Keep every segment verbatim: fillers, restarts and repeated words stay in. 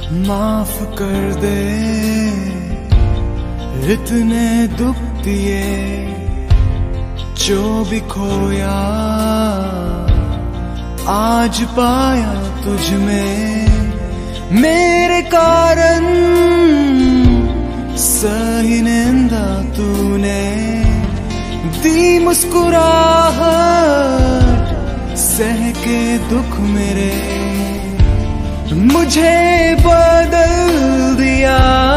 माफ कर दे, इतने दुख दिए जो भी खोया आज पाया तुझ में। मेरे कारण सही निंदा तूने दी, मुस्कुराहट सह के दुख मेरे मुझे बदल दिया,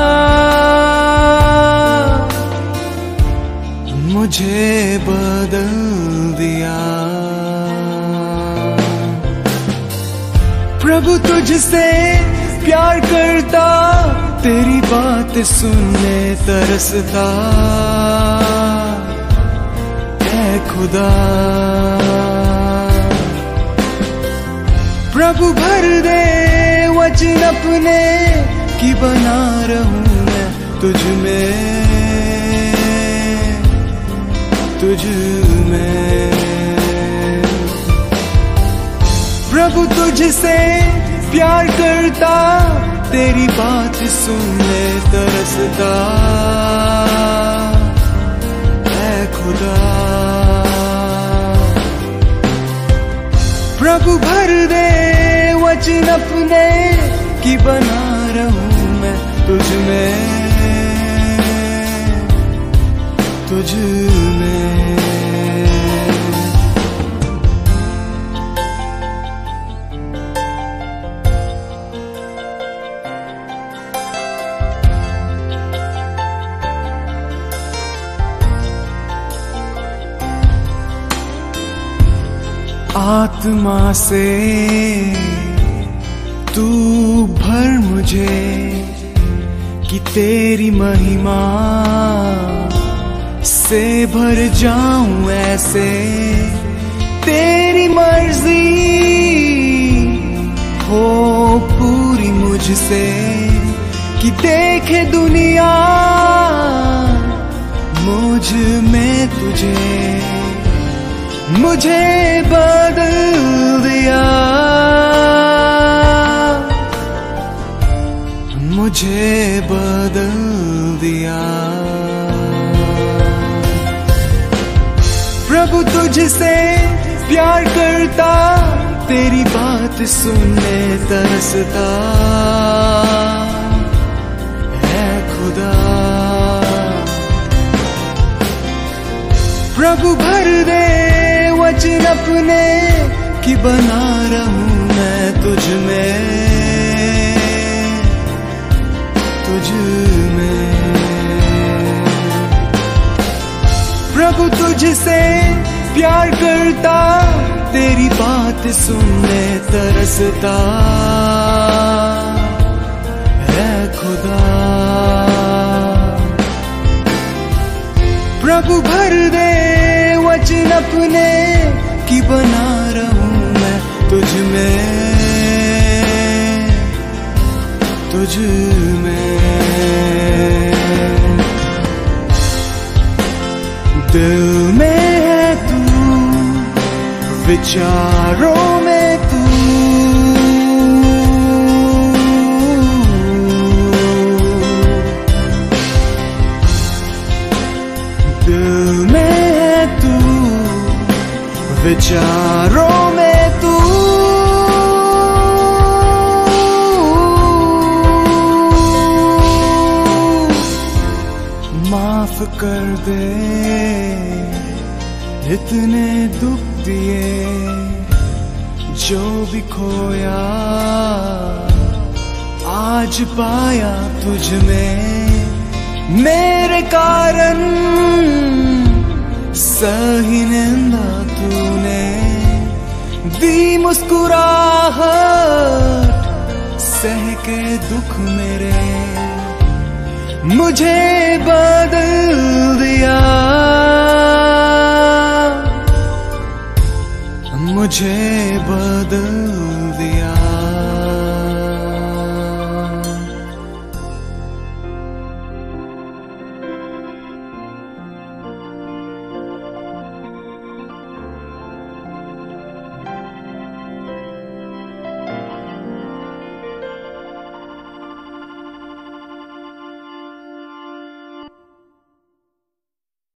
मुझे बदल दिया। प्रभु तुझसे प्यार करता, तेरी बात सुनने तरसता, ऐ खुदा प्रभु भर दे वचन अपने कि बना रहूं मैं तुझ में, तुझ में। प्रभु तुझसे प्यार करता, तेरी बात सुनने तरसता, ऐ खुदा प्रभु भर दे वचन अपने कि बना रहूं मैं तुझ में, तुझ में। आत्मा से तू भर मुझे कि तेरी महिमा से भर जाऊं ऐसे, तेरी मर्जी हो पूरी मुझसे कि देखे दुनिया मुझ में तुझे, मुझे बदल दिया, मुझे बदल दिया। प्रभु तुझसे प्यार करता, तेरी बात सुनने तरसता, ऐ खुदा प्रभु भर दे वचन अपने कि बना रहूं मैं तुझ में, तुझ में। प्रभु तुझसे प्यार करता, तेरी बात सुनने तरसता, ऐ खुदा प्रभु भर दे वचन अपने कि बना रहूं मैं तुझ में, तुझ में। दिल में है तू, विचारों में तू, दिल में है तू, विचारों में तू। माफ कर दे, इतने दुख दिए जो भी खोया आज पाया तुझ में। मेरे कारण सही निंदा तूने दी, मुस्कुराहट सह के दुख मेरे मुझे बदल दिया, मुझे बदल